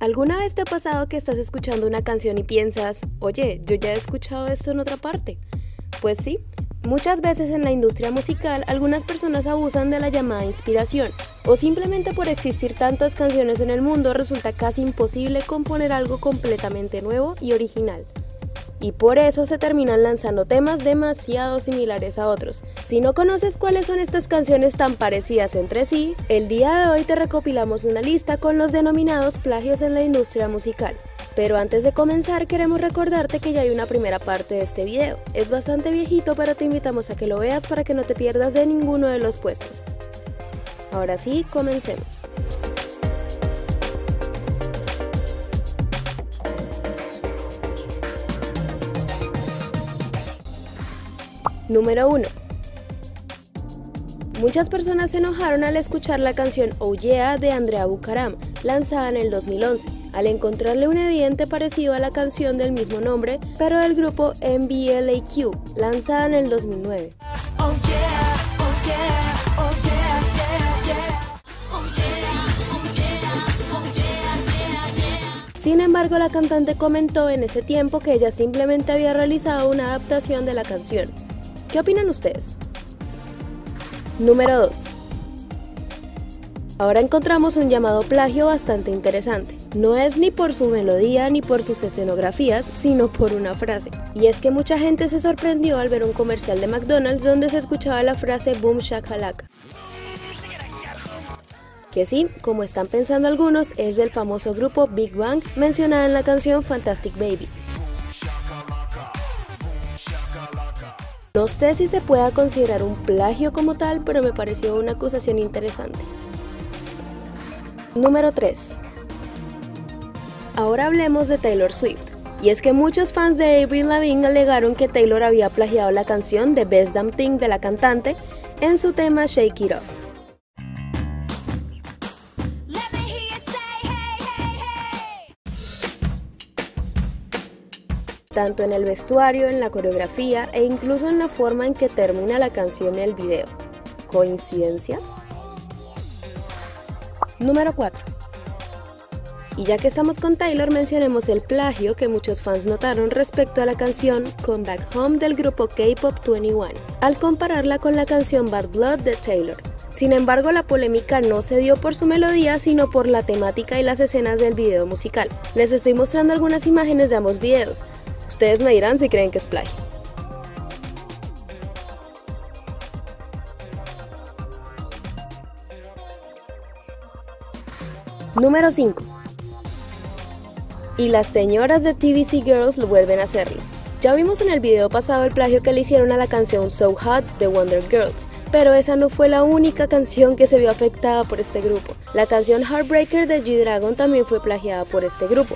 ¿Alguna vez te ha pasado que estás escuchando una canción y piensas, oye, yo ya he escuchado esto en otra parte? Pues sí, muchas veces en la industria musical algunas personas abusan de la llamada inspiración, o simplemente por existir tantas canciones en el mundo resulta casi imposible componer algo completamente nuevo y original. Y por eso se terminan lanzando temas demasiado similares a otros. Si no conoces cuáles son estas canciones tan parecidas entre sí, el día de hoy te recopilamos una lista con los denominados plagios en la industria musical. Pero antes de comenzar queremos recordarte que ya hay una primera parte de este video. Es bastante viejito, pero te invitamos a que lo veas para que no te pierdas de ninguno de los puestos. Ahora sí, comencemos. Número 1. Muchas personas se enojaron al escuchar la canción Oh Yeah de Andrea Bucaram, lanzada en el 2011, al encontrarle un evidente parecido a la canción del mismo nombre, pero del grupo MBLAQ, lanzada en el 2009. Oh yeah, oh yeah, oh yeah, yeah, yeah. Oh yeah, oh yeah, oh yeah, yeah, yeah. Sin embargo, la cantante comentó en ese tiempo que ella simplemente había realizado una adaptación de la canción. ¿Qué opinan ustedes? Número 2. Ahora encontramos un llamado plagio bastante interesante. No es ni por su melodía ni por sus escenografías, sino por una frase. Y es que mucha gente se sorprendió al ver un comercial de McDonald's donde se escuchaba la frase Boom Shakalaka. Que sí, como están pensando algunos, es del famoso grupo Big Bang mencionada en la canción Fantastic Baby. No sé si se pueda considerar un plagio como tal, pero me pareció una acusación interesante. Número 3. Ahora hablemos de Taylor Swift. Y es que muchos fans de Avril Lavigne alegaron que Taylor había plagiado la canción The Best Damn Thing de la cantante en su tema Shake It Off. Tanto en el vestuario, en la coreografía e incluso en la forma en que termina la canción y el video. ¿Coincidencia? Número 4. Y ya que estamos con Taylor, mencionemos el plagio que muchos fans notaron respecto a la canción Come Back Home del grupo K-Pop 21, al compararla con la canción Bad Blood de Taylor. Sin embargo, la polémica no se dio por su melodía, sino por la temática y las escenas del video musical. Les estoy mostrando algunas imágenes de ambos videos. Ustedes me dirán si creen que es plagio. Número 5. Y las señoras de TVC Girls lo vuelven a hacerlo. Ya vimos en el video pasado el plagio que le hicieron a la canción So Hot de Wonder Girls, pero esa no fue la única canción que se vio afectada por este grupo. La canción Heartbreaker de G-Dragon también fue plagiada por este grupo.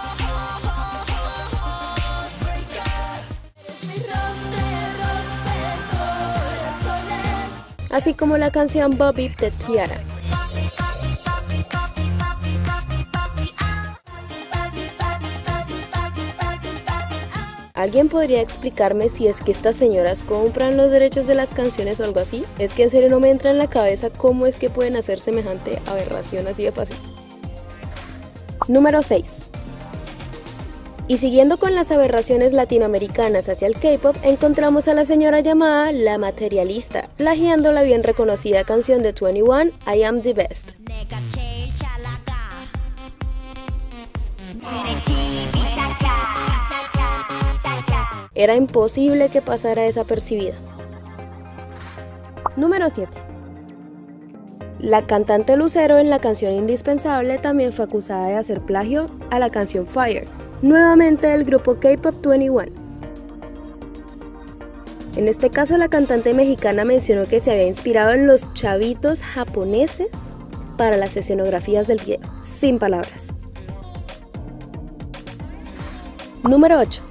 Así como la canción Bobby de Tiara. ¿Alguien podría explicarme si es que estas señoras compran los derechos de las canciones o algo así? Es que en serio no me entra en la cabeza cómo es que pueden hacer semejante aberración así de fácil. Número 6. Y siguiendo con las aberraciones latinoamericanas hacia el K-pop, encontramos a la señora llamada La Materialista, plagiando la bien reconocida canción de 21, I Am The Best. Era imposible que pasara desapercibida. Número 7. La cantante Lucero en la canción Indispensable también fue acusada de hacer plagio a la canción Fire, nuevamente del grupo K-Pop 21. En este caso, la cantante mexicana mencionó que se había inspirado en los chavitos japoneses para las escenografías del video. Sin palabras. Número 8.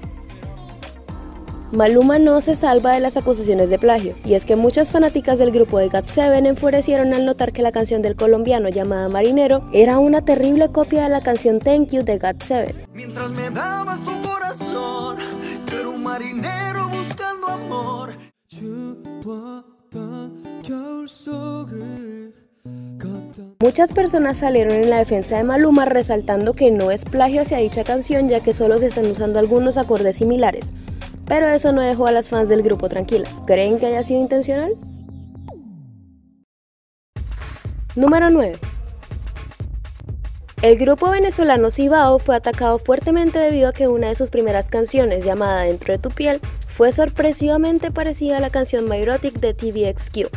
Maluma no se salva de las acusaciones de plagio, y es que muchas fanáticas del grupo de GOT7 enfurecieron al notar que la canción del colombiano llamada Marinero era una terrible copia de la canción Thank You de GOT7. Mientras me dabas tu corazón, yo era un marinero buscando amor. Muchas personas salieron en la defensa de Maluma resaltando que no es plagio hacia dicha canción ya que solo se están usando algunos acordes similares, pero eso no dejó a las fans del grupo tranquilas. ¿Creen que haya sido intencional? Número 9. El grupo venezolano Cibao fue atacado fuertemente debido a que una de sus primeras canciones, llamada Dentro de tu piel, fue sorpresivamente parecida a la canción My Erotic de TVXQ.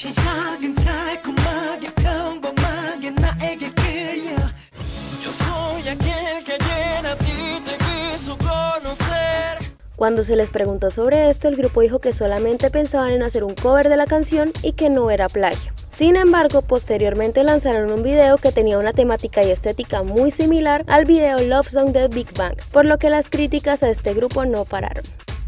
Cuando se les preguntó sobre esto, el grupo dijo que solamente pensaban en hacer un cover de la canción y que no era plagio. Sin embargo, posteriormente lanzaron un video que tenía una temática y estética muy similar al video Love Song de Big Bang, por lo que las críticas a este grupo no pararon.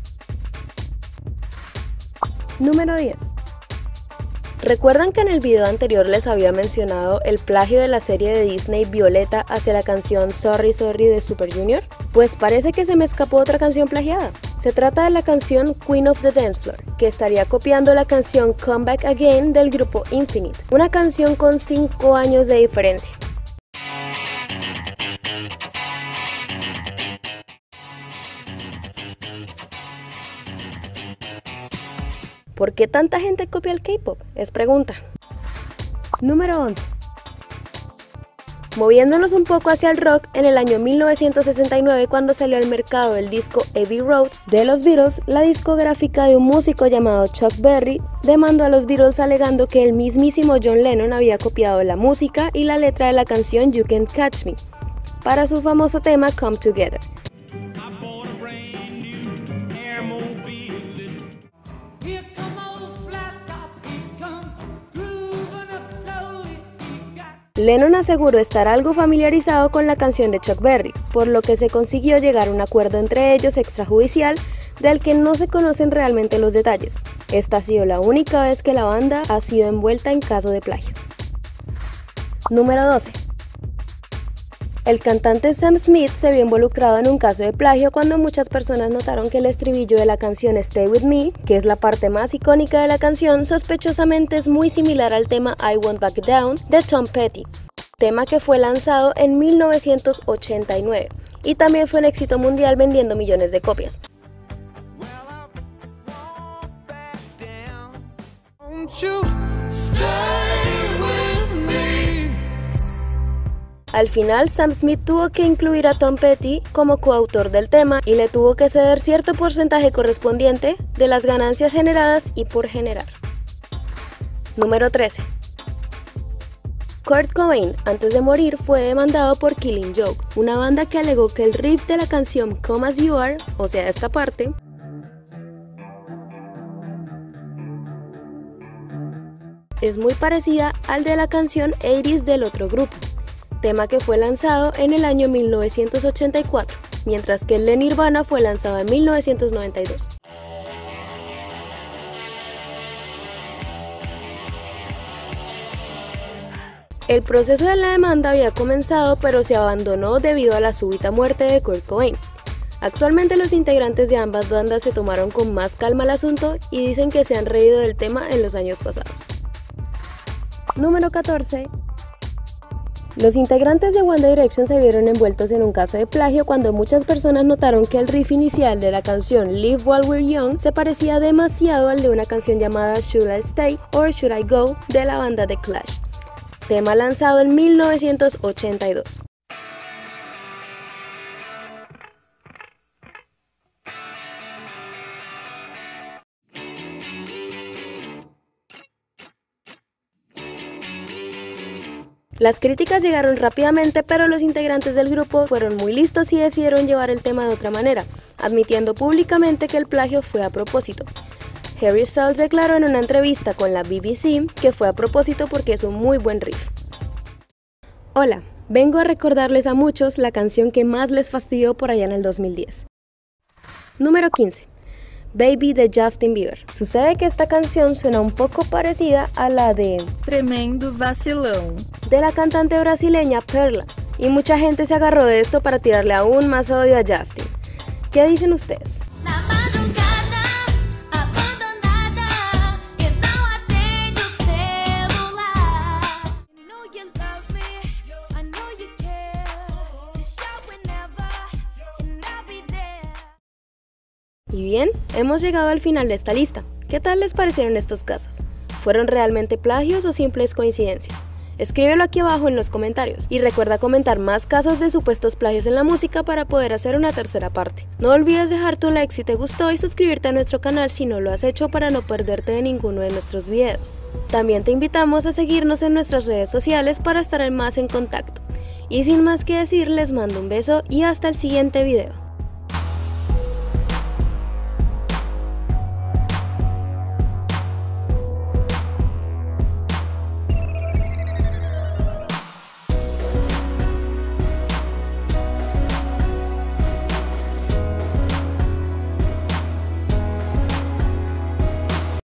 Número 10. ¿Recuerdan que en el video anterior les había mencionado el plagio de la serie de Disney Violeta hacia la canción Sorry Sorry de Super Junior? Pues parece que se me escapó otra canción plagiada. Se trata de la canción Queen of the Dance Floor, que estaría copiando la canción Come Back Again del grupo Infinite, una canción con 5 años de diferencia. ¿Por qué tanta gente copia el K-pop? Es pregunta. Número 11. Moviéndonos un poco hacia el rock, en el año 1969, cuando salió al mercado el disco Abbey Road de los Beatles, la discográfica de un músico llamado Chuck Berry demandó a los Beatles alegando que el mismísimo John Lennon había copiado la música y la letra de la canción You Can't Catch Me para su famoso tema Come Together. Lennon aseguró estar algo familiarizado con la canción de Chuck Berry, por lo que se consiguió llegar a un acuerdo entre ellos extrajudicial del que no se conocen realmente los detalles. Esta ha sido la única vez que la banda ha sido envuelta en caso de plagio. Número 12. El cantante Sam Smith se vio involucrado en un caso de plagio cuando muchas personas notaron que el estribillo de la canción Stay With Me, que es la parte más icónica de la canción, sospechosamente es muy similar al tema I Won't Back Down de Tom Petty, tema que fue lanzado en 1989 y también fue un éxito mundial vendiendo millones de copias. Al final, Sam Smith tuvo que incluir a Tom Petty como coautor del tema y le tuvo que ceder cierto porcentaje correspondiente de las ganancias generadas y por generar. Número 13. Kurt Cobain, antes de morir, fue demandado por Killing Joke, una banda que alegó que el riff de la canción Come As You Are, o sea, esta parte, es muy parecida al de la canción 80s del otro grupo, tema que fue lanzado en el año 1984, mientras que el de Nirvana fue lanzado en 1992. El proceso de la demanda había comenzado, pero se abandonó debido a la súbita muerte de Kurt Cobain. Actualmente los integrantes de ambas bandas se tomaron con más calma el asunto y dicen que se han reído del tema en los años pasados. Número 14. Los integrantes de One Direction se vieron envueltos en un caso de plagio cuando muchas personas notaron que el riff inicial de la canción Live While We're Young se parecía demasiado al de una canción llamada Should I Stay or Should I Go de la banda The Clash, tema lanzado en 1982. Las críticas llegaron rápidamente, pero los integrantes del grupo fueron muy listos y decidieron llevar el tema de otra manera, admitiendo públicamente que el plagio fue a propósito. Harry Styles declaró en una entrevista con la BBC que fue a propósito porque es un muy buen riff. Hola, vengo a recordarles a muchos la canción que más les fastidió por allá en el 2010. Número 15. Baby de Justin Bieber. Sucede que esta canción suena un poco parecida a la de Tremendo Vacilón de la cantante brasileña Perla, y mucha gente se agarró de esto para tirarle aún más odio a Justin. ¿Qué dicen ustedes? Y bien, hemos llegado al final de esta lista. ¿Qué tal les parecieron estos casos? ¿Fueron realmente plagios o simples coincidencias? Escríbelo aquí abajo en los comentarios y recuerda comentar más casos de supuestos plagios en la música para poder hacer una tercera parte. No olvides dejar tu like si te gustó y suscribirte a nuestro canal si no lo has hecho para no perderte de ninguno de nuestros videos. También te invitamos a seguirnos en nuestras redes sociales para estar más en contacto. Y sin más que decir, les mando un beso y hasta el siguiente video.